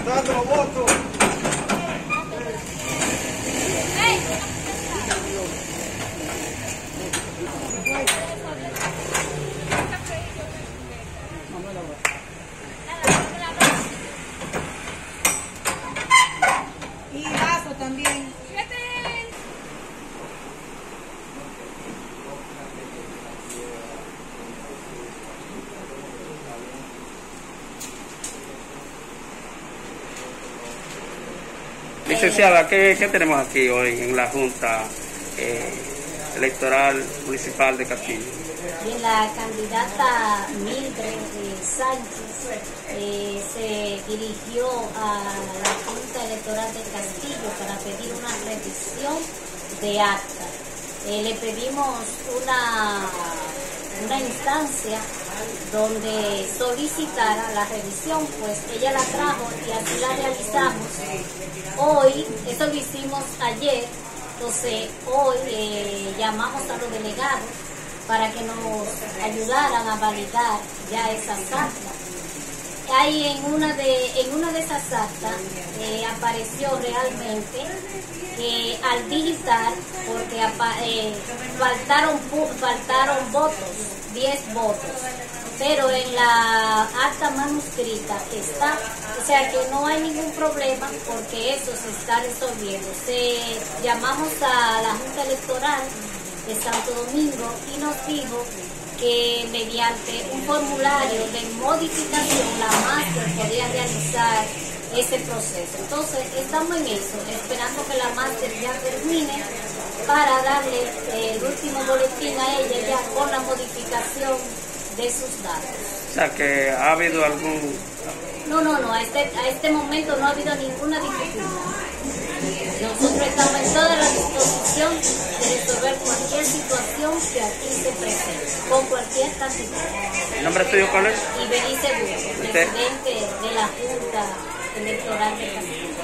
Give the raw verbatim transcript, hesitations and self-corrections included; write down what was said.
contando los votos. Y vaso también. Licenciada, ¿qué, ¿qué tenemos aquí hoy en la Junta eh, Electoral Municipal de Castillo? Bien, la candidata Mildred eh, Sánchez eh, se dirigió a la Junta Electoral de Castillo para pedir una revisión de acta. Eh, le pedimos una, una instancia donde solicitara la revisión, pues ella la trajo y así la realizamos. Hoy, eso lo hicimos ayer, entonces hoy eh, llamamos a los delegados para que nos ayudaran a validar ya esas actas. Hay en una de, en una de esas actas eh, apareció realmente que al digitar, porque eh, faltaron, faltaron votos, diez votos, pero en la acta manuscrita está, o sea que no hay ningún problema porque eso se está resolviendo. Se, llamamos a la Junta Electoral de Santo Domingo y nos dijo que mediante un formulario de modificación la máster podía realizar ese proceso. Entonces estamos en eso, esperando que la máster ya termine para darle eh, el último boletín a ella ya con la modificación de sus datos. O sea, que ha habido algún... No, no, no, a este, a este momento no ha habido ninguna dificultad. Nosotros estamos en toda la disposición de resolver cualquier situación que aquí se presente, con cualquier cantidad. ¿El nombre tuyo cuál es? Y Belice Burgos, presidente de la Junta Electoral de Castillo.